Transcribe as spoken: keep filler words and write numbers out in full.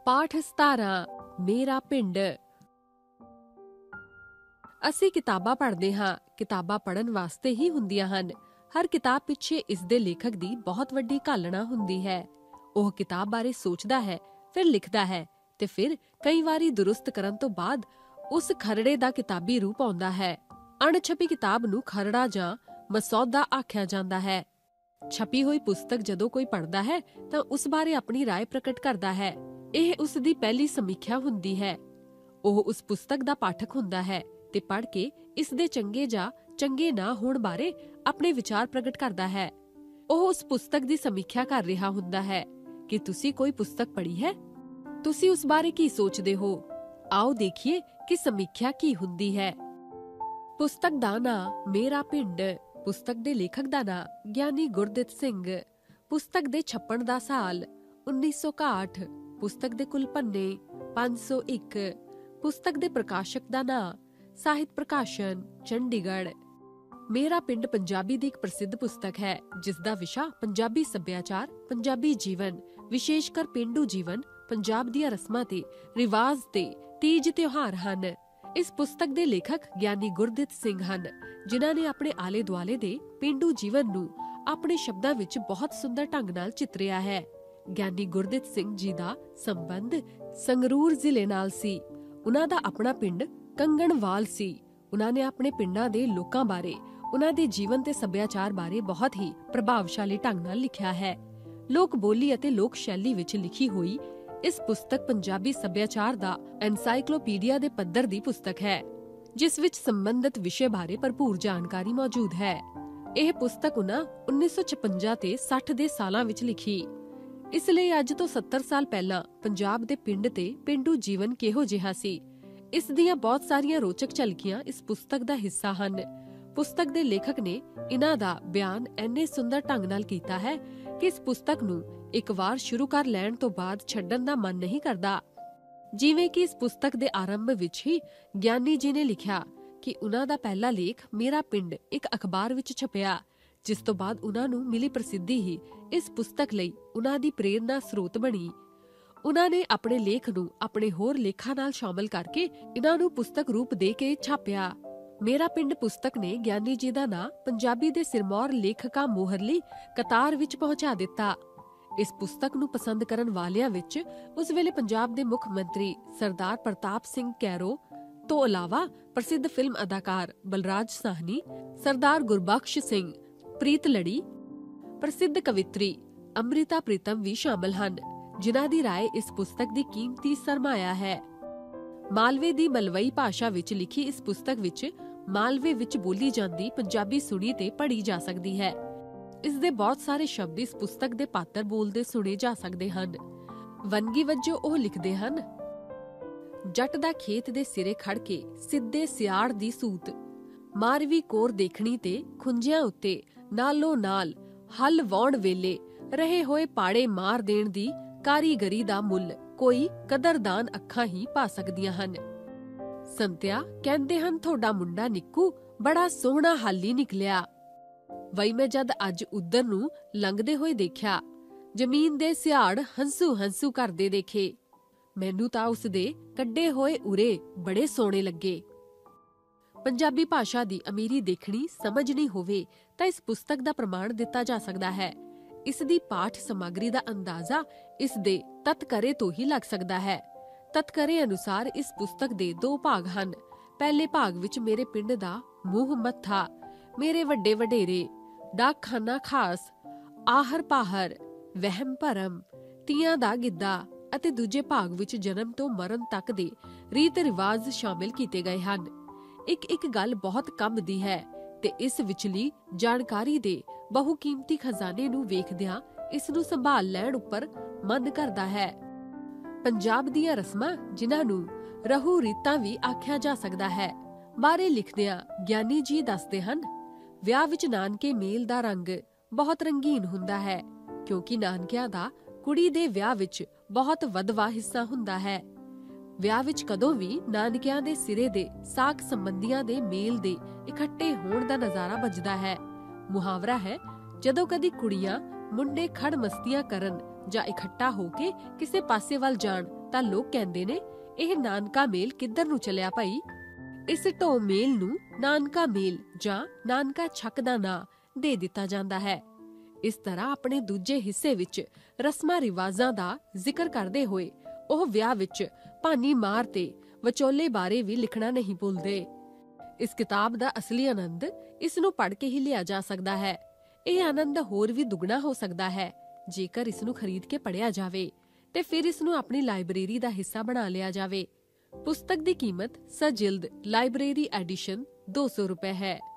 ਪਾਠ ਸਤਾਰਾਂ ਮੇਰਾ ਪਿੰਡ। ਅਸੀਂ ਕਿਤਾਬਾਂ ਪੜ੍ਹਦੇ ਹਾਂ। ਕਿਤਾਬਾਂ ਪੜ੍ਹਨ ਵਾਸਤੇ ਹੀ ਹੁੰਦੀਆਂ ਹਨ। ਹਰ ਕਿਤਾਬ ਪਿੱਛੇ ਇਸ ਦੇ ਲੇਖਕ ਦੀ ਬਹੁਤ ਵੱਡੀ ਘਾਲਣਾ ਹੁੰਦੀ ਹੈ। ਉਹ ਕਿਤਾਬ ਬਾਰੇ ਸੋਚਦਾ ਹੈ, ਫਿਰ ਲਿਖਦਾ ਹੈ ਤੇ ਫਿਰ ਕਈ ਵਾਰੀ ਦੁਰਸਤ ਕਰਨ ਤੋਂ ਬਾਅਦ ਉਸ ਖਰੜੇ ਦਾ ਕਿਤਾਬੀ ਰੂਪ ਆਉਂਦਾ ਹੈ। ਅਣਛਪੀ ਕਿਤਾਬ ਨੂੰ ਖਰੜਾ ਜਾਂ ਮਸੌਦਾ ਆਖਿਆ ਜਾਂਦਾ ਹੈ। ਛਪੀ ਹੋਈ ਪੁਸਤਕ ਜਦੋਂ ਕੋਈ ਪੜ੍ਹਦਾ ਹੈ ਤਾਂ ਉਸ ਬਾਰੇ ਆਪਣੀ ਰਾਏ ਪ੍ਰਗਟ ਕਰਦਾ ਹੈ। ਇਹ ਉਸ ਦੀ ਪਹਿਲੀ ਸਮੀਖਿਆ ਹੁੰਦੀ ਹੈ। ਉਹ ਉਸ ਪੁਸਤਕ ਦਾ ਪਾਠਕ ਹੁੰਦਾ ਹੈ ਤੇ ਪੜ੍ਹ ਕੇ ਇਸ ਦੇ ਚੰਗੇ ਜਾਂ ਚੰਗੇ ਨਾ ਹੋਣ ਬਾਰੇ ਆਪਣੇ ਵਿਚਾਰ ਪ੍ਰਗਟ ਕਰਦਾ ਹੈ। ਉਹ ਉਸ ਪੁਸਤਕ ਦੀ ਸਮੀਖਿਆ ਕਰ ਰਿਹਾ ਹੁੰਦਾ ਹੈ। ਕਿ ਤੁਸੀਂ ਕੋਈ ਪੁਸਤਕ ਪੜ੍ਹੀ ਹੈ? ਤੁਸੀਂ ਉਸ ਬਾਰੇ ਕੀ ਸੋਚਦੇ ਹੋ? ਆਓ ਦੇਖੀਏ ਕਿ ਸਮੀਖਿਆ ਕੀ ਹੁੰਦੀ ਹੈ। ਪੁਸਤਕ ਦਾ ਨਾਂ ਮੇਰਾ ਪਿੰਡ। ਪੁਸਤਕ ਦੇ ਲੇਖਕ ਦਾ ਨਾਂ ਗਿਆਨੀ ਗੁਰਦਿੱਤ ਸਿੰਘ। ਪੁਸਤਕ ਦੇ ਛਪਣ ਦਾ ਸਾਲ ਉੱਨੀ ਸੌ ਇਕਾਹਠ। ਪੁਸਤਕ ਦੇ ਕੁੱਲ ਪੰਨੇ ਪੰਜ ਸੌ ਇੱਕ। ਪੁਸਤਕ ਦੇ ਪ੍ਰਕਾਸ਼ਕ ਦਾ ਨਾਂ ਸਾਹਿਤ ਪ੍ਰਕਾਸ਼ਨ, ਚੰਡੀਗੜ੍ਹ। ਮੇਰਾ ਪਿੰਡ ਪੰਜਾਬੀ ਦੀ ਇੱਕ ਪ੍ਰਸਿੱਧ ਪੁਸਤਕ ਹੈ ਜਿਸ ਦਾ ਵਿਸ਼ਾ ਪੰਜਾਬੀ ਸੱਭਿਆਚਾਰ, ਪੰਜਾਬੀ ਜੀਵਨ, ਵਿਸ਼ੇਸ਼ਕਰ ਪੇਂਡੂ ਜੀਵਨ, ਪੰਜਾਬ ਦੀਆਂ ਰਸਮਾਂ ਤੇ ਰਿਵਾਜ ਤੇ ਤੀਜ ਤਿਉਹਾਰ ਹਨ। ਇਸ ਪੁਸਤਕ ਦੇ ਲੇਖਕ ਗਿਆਨੀ ਗੁਰਦਿੱਤ ਸਿੰਘ ਹਨ, ਜਿਨ੍ਹਾਂ ਨੇ ਆਪਣੇ ਆਲੇ ਦੁਆਲੇ ਦੇ ਪੇਂਡੂ ਜੀਵਨ ਨੂੰ ਆਪਣੇ ਸ਼ਬਦਾਂ ਵਿੱਚ ਬਹੁਤ ਸੁੰਦਰ ਢੰਗ ਨਾਲ ਚਿਤਰਿਆ ਹੈ। ਗਿਆਨੀ ਗੁਰਦਿੱਤ ਸਿੰਘ ਜੀ ਦਾ ਸੰਬੰਧ ਸੰਗਰੂਰ ਜ਼ਿਲ੍ਹੇ ਨਾਲ ਸੀ। ਉਹਨਾਂ ਦਾ ਆਪਣਾ ਪਿੰਡ ਕੰਗਣਵਾਲ ਸੀ। ਉਹਨਾਂ ਨੇ ਆਪਣੇ ਪਿੰਡਾਂ ਦੇ ਲੋਕਾਂ ਬਾਰੇ, ਉਹਨਾਂ ਦੇ ਜੀਵਨ ਤੇ ਸੱਭਿਆਚਾਰ ਬਾਰੇ ਬਹੁਤ ਹੀ ਪ੍ਰਭਾਵਸ਼ਾਲੀ ਢੰਗ ਨਾਲ ਲਿਖਿਆ ਹੈ। ਲੋਕ ਬੋਲੀ ਅਤੇ ਲੋਕ ਸ਼ੈਲੀ ਵਿੱਚ ਲਿਖੀ ਹੋਈ ਇਸ ਪੁਸਤਕ ਪੰਜਾਬੀ ਸੱਭਿਆਚਾਰ ਦਾ ਐਨਸਾਈਕਲੋਪੀਡੀਆ ਦੇ ਪੱਧਰ ਦੀ ਪੁਸਤਕ ਹੈ, ਜਿਸ ਵਿੱਚ ਸੰਬੰਧਿਤ ਵਿਸ਼ੇ ਬਾਰੇ ਭਰਪੂਰ ਜਾਣਕਾਰੀ ਮੌਜੂਦ ਹੈ। ਇਹ ਪੁਸਤਕ ਉਹਨਾਂ ਉੱਨੀ ਸੌ ਛਪੰਜਾ ਤੇ ਸੱਠ ਦੇ ਸਾਲਾਂ ਵਿੱਚ ਲਿਖੀ। ਇਸ ਲਈ ਅੱਜ ਤੋਂ ਸੱਤਰ ਸਾਲ ਪਹਿਲਾਂ ਪੰਜਾਬ ਦੇ ਪਿੰਡ ਤੇ ਪੇਂਡੂ ਜੀਵਨ ਕਿਹੋ ਜਿਹਾ ਸੀ, ਇਸ ਦੀਆਂ ਬਹੁਤ ਸਾਰੀਆਂ ਰੋਚਕ ਝਲਕੀਆਂ ਇਸ ਪੁਸਤਕ ਦਾ ਹਿੱਸਾ ਹਨ। ਪੁਸਤਕ ਦੇ ਲੇਖਕ ਨੇ ਇਹਨਾਂ ਦਾ ਬਿਆਨ ਇੰਨੇ ਸੁੰਦਰ ਢੰਗ ਨਾਲ ਕੀਤਾ ਹੈ ਕਿ ਇਸ ਪੁਸਤਕ ਨੂੰ ਇੱਕ ਵਾਰ ਸ਼ੁਰੂ ਕਰ ਲੈਣ ਤੋਂ ਬਾਅਦ ਛੱਡਣ ਦਾ ਮਨ ਨਹੀਂ ਕਰਦਾ। ਜਿਵੇਂ ਕਿ ਇਸ ਪੁਸਤਕ ਦੇ ਆਰੰਭ ਵਿੱਚ ਹੀ ਗਿਆਨੀ ਜੀ ਨੇ ਲਿਖਿਆ ਕਿ ਉਹਨਾਂ ਦਾ ਪਹਿਲਾ ਲੇਖ ਮੇਰਾ ਪਿੰਡ ਇੱਕ ਅਖਬਾਰ ਵਿੱਚ ਛਪਿਆ, ਜਿਸ ਤੋਂ ਬਾਅਦ ਉਹਨਾਂ ਨੂੰ ਮਿਲੀ ਪ੍ਰਸਿੱਧੀ ਹੀ ਇਸ ਪੁਸਤਕ ਲਈ ਉਹਨਾਂ ਦੀ ਪ੍ਰੇਰਨਾ ਸਰੋਤ ਬਣੀ। ਉਹਨਾਂ ਨੇ ਆਪਣੇ ਲੇਖ ਨੂੰ ਆਪਣੇ ਹੋਰ ਲੇਖਾਂ ਨਾਲ ਸ਼ਾਮਲ ਕਰਕੇ ਇਹਨਾਂ ਨੂੰ ਪੁਸਤਕ ਰੂਪ ਦੇ ਕੇ ਛਾਪਿਆ। ਮੇਰਾ ਪਿੰਡ ਪੁਸਤਕ ਨੇ ਗਿਆਨੀ ਜੀ ਦਾ ਨਾਂ ਪੰਜਾਬੀ ਦੇ ਸਿਰਮੌਰ ਲੇਖਕਾਂ ਮੋਹਰਲੀ ਕਤਾਰ ਵਿੱਚ ਪਹੁੰਚਾ ਦਿੱਤਾ। ਇਸ ਪੁਸਤਕ ਨੂੰ ਪਸੰਦ ਕਰਨ ਵਾਲਿਆਂ ਵਿੱਚ ਉਸ ਵੇਲੇ ਪੰਜਾਬ ਦੇ ਮੁੱਖ ਮੰਤਰੀ ਸਰਦਾਰ ਪ੍ਰਤਾਪ ਸਿੰਘ ਕੈਰੋਂ ਤੋਂ ਇਲਾਵਾ ਪ੍ਰਸਿੱਧ ਫਿਲਮ ਅਦਾਕਾਰ ਬਲਰਾਜ ਸਾਹਨੀ, ਸਰਦਾਰ ਗੁਰਬਖਸ਼ ਸਿੰਘ ਪ੍ਰੀਤਲੜੀ, ਪ੍ਰਸਿੱਧ ਕਵਿੱਤਰੀ ਅੰਮ੍ਰਿਤਾ ਪ੍ਰੀਤਮ ਵੀ ਸ਼ਾਮਲ ਹਨ, ਜਿਨ੍ਹਾਂ ਦੀ ਰਾਏ ਇਸ ਪੁਸਤਕ ਦੀ ਕੀਮਤੀ ਸਰਮਾਇਆ ਹੈ। ਮਾਲਵੇ ਦੀ ਮਲਵਈ ਭਾਸ਼ਾ ਵਿੱਚ ਲਿਖੀ ਇਸ ਪੁਸਤਕ ਵਿੱਚ ਮਾਲਵੇ ਵਿੱਚ ਬੋਲੀ ਜਾਂਦੀ ਪੰਜਾਬੀ ਸੁਣੀ ਤੇ ਪੜ੍ਹੀ ਜਾ ਸਕਦੀ ਹੈ। ਇਸ ਦੇ ਬਹੁਤ ਸਾਰੇ ਸ਼ਬਦ ਇਸ ਪੁਸਤਕ ਦੇ ਪਾਤਰ ਬੋਲਦੇ ਸੁਣੇ ਜਾ ਸਕਦੇ ਹਨ। ਵੰਨਗੀ ਵਜੋਂ ਉਹ ਲਿਖਦੇ ਹਨ: ਜੱਟ ਦਾ ਖੇਤ ਦੇ ਸਿਰੇ ਖੜ ਕੇ ਸਿੱਧੇ ਸਿਆੜ ਦੀ ਸੂਤ, ਮਾਰਵੀ ਕੋਰ ਦੇਖਣੀ ਤੇ ਖੁੰਝਿਆਂ ਉੱਤੇ ਨਾਲੋਂ ਨਾਲ ਹਲ ਵਾਉਣ ਵੇਲੇ ਰਹੇ ਹੋਏ ਪਾੜੇ ਮਾਰ ਦੇਣ ਦੀ ਕਾਰੀਗਰੀ ਦਾ ਮੁੱਲ ਕੋਈ ਕਦਰਦਾਨ ਅੱਖਾਂ ਹੀ ਪਾ ਸਕਦੀਆਂ ਹਨ। ਸੰਤਿਆ ਕਹਿੰਦੇ ਹਨ ਤੁਹਾਡਾ ਮੁੰਡਾ ਨਿੱਕੂ ਬੜਾ ਸੋਹਣਾ ਹਾਲੀ ਨਿਕਲਿਆ। ਵਈ ਮੈਂ ਜਦ ਅੱਜ ਉਧਰ ਨੂੰ ਲੰਘਦੇ ਹੋਏ ਦੇਖਿਆ, ਜ਼ਮੀਨ ਦੇ ਸਿਆੜ ਹੰਸੂ ਹੰਸੂ ਕਰਦੇ ਦੇਖੇ। ਮੈਨੂੰ ਤਾਂ ਉਸ ਦੇ ਕੱਢੇ ਹੋਏ ਉਰੇ ਬੜੇ ਸੋਹਣੇ ਲੱਗੇ। ਪੰਜਾਬੀ ਭਾਸ਼ਾ ਦੀ ਅਮੀਰੀ ਦੇਖਣੀ ਸਮਝਣੀ ਹੋਵੇ ਤਾਂ ਇਸ ਪੁਸਤਕ ਦਾ ਪ੍ਰਮਾਣ ਦਿੱਤਾ ਜਾ ਸਕਦਾ ਹੈ। ਇਸ ਦੀ ਪਾਠ ਸਮੱਗਰੀ ਦਾ ਅੰਦਾਜ਼ਾ ਇਸ ਦੇ ਤਤਕਰੇ ਤੋਂ ਹੀ ਲੱਗ ਸਕਦਾ ਹੈ। ਤਤਕਰੇ ਅਨੁਸਾਰ ਇਸ ਪੁਸਤਕ ਦੇ ਦੋ ਭਾਗ ਹਨ। ਪਹਿਲੇ ਭਾਗ ਵਿੱਚ ਮੇਰੇ ਪਿੰਡ ਦਾ ਮੂੰਹ ਮੱਥਾ, ਮੇਰੇ ਵੱਡੇ ਵਡੇਰੇ, ਡਾਕਖਾਨਾ ਖਾਸ, ਆਹਰ ਪਾਹਰ, ਵਹਿਮ ਭਰਮ, ਤੀਆਂ ਦਾ ਗਿੱਧਾ ਅਤੇ ਦੂਜੇ ਭਾਗ ਵਿੱਚ ਜਨਮ ਤੋਂ ਮਰਨ ਤੱਕ ਦੇ ਰੀਤ ਰਿਵਾਜ ਸ਼ਾਮਿਲ ਕੀਤੇ ਗਏ ਹਨ। ਇੱਕ ਇੱਕ ਗੱਲ ਬਹੁਤ ਕੰਮ ਦੀ ਹੈ ਤੇ ਇਸ ਵਿਚਲੀ ਜਾਣਕਾਰੀ ਦੇ ਬਹੁਕੀਮਤੀ ਖਜ਼ਾਨੇ ਨੂੰ ਵੇਖਦਿਆਂ ਇਸ ਨੂੰ ਸੰਭਾਲ ਲੈਣ ਉੱਪਰ ਮਨ ਕਰਦਾ ਹੈ। ਪੰਜਾਬ ਦੀਆਂ ਰਸਮਾਂ, ਜਿਨ੍ਹਾਂ ਨੂੰ ਰਹੂ ਰੀਤਾਂ ਵੀ ਆਖਿਆ ਜਾ ਸਕਦਾ ਹੈ, ਬਾਰੇ ਲਿਖਦਿਆਂ ਗਿਆਨੀ ਜੀ ਦੱਸਦੇ ਹਨ: ਵਿਆਹ ਵਿੱਚ ਨਾਨਕੇ ਮੇਲ ਦਾ ਰੰਗ ਬਹੁਤ ਰੰਗੀਨ ਹੁੰਦਾ ਹੈ, ਕਿਉਂਕਿ ਨਾਨਕਿਆਂ ਦਾ ਕੁੜੀ ਦੇ ਵਿਆਹ ਵਿੱਚ ਬਹੁਤ ਵਧਵਾ ਹਿੱਸਾ ਹੁੰਦਾ ਹੈ। ਵਿਆਹ ਵਿੱਚ ਕਦੋਂ ਵੀ ਨਾਨਕਿਆਂ ਦੇ ਸਿਰੇ ਦੇ ਸਾਕ ਸੰਬੰਧੀਆਂ ਦੇ ਮੇਲ ਦੇ ਇਕੱਠੇ ਹੋਣ ਦਾ ਨਜ਼ਾਰਾ ਵੱਜਦਾ ਹੈ। ਮੁਹਾਵਰਾ ਹੈ, ਜਦੋਂ ਕਦੀ ਕੁੜੀਆਂ ਮੁੰਡੇ ਖੜ ਮਸਤੀਆਂ ਕਰਨ ਜਾਂ ਇਕੱਠਾ ਹੋ ਕੇ ਕਿਸੇ ਪਾਸੇ ਵੱਲ ਜਾਣ ਤਾਂ ਲੋਕ ਕਹਿੰਦੇ ਨੇ, ਇਹ ਨਾਨਕਾ ਮੇਲ ਕਿੱਧਰ ਨੂੰ ਚੱਲਿਆ ਭਾਈ। ਇਸ ਢੋ ਮੇਲ ਨੂੰ ਨਾਨਕਾ ਮੇਲ ਜਾਂ ਨਾਨਕਾ ਛੱਕ ਦਾ ਨਾਂ ਦੇ ਦਿੱਤਾ ਜਾਂਦਾ ਹੈ। ਇਸ ਤਰ੍ਹਾਂ ਆਪਣੇ ਦੂਜੇ ਹਿੱਸੇ ਵਿੱਚ ਰਸਮਾਂ ਰਿਵਾਜ਼ਾਂ ਦਾ ਜ਼ਿਕਰ ਕਰਦੇ ਹੋਏ ਉਹ ਵਿਆਹ ਵਿੱਚ ਭਾਨੀ ਮਾਰ ਤੇ ਵਿਚੋਲੇ ਬਾਰੇ ਵੀ ਲਿਖਣਾ ਨਹੀਂ ਭੁੱਲਦੇ। ਇਸ ਕਿਤਾਬ ਦਾ ਅਸਲੀ ਆਨੰਦ ਇਸ ਨੂੰ ਪੜ੍ਹ ਕੇ ਹੀ ਲਿਆ ਜਾ ਸਕਦਾ ਹੈ। ਇਹ ਆਨੰਦ ਹੋਰ ਵੀ ਦੁੱਗਣਾ ਹੋ ਸਕਦਾ ਹੈ ਜੇਕਰ ਇਸ ਨੂੰ ਖਰੀਦ ਕੇ ਪੜ੍ਹਿਆ ਜਾਵੇ ਤੇ ਫਿਰ ਇਸ ਨੂੰ ਆਪਣੀ ਲਾਇਬ੍ਰੇਰੀ ਦਾ ਹਿੱਸਾ ਬਣਾ ਲਿਆ ਜਾਵੇ। ਪੁਸਤਕ ਦੀ ਕੀਮਤ ਸਜਿਲਦ ਲਾਇਬ੍ਰੇਰੀ ਐਡੀਸ਼ਨ ਦੋ ਸੌ ਰੁਪਏ ਹੈ।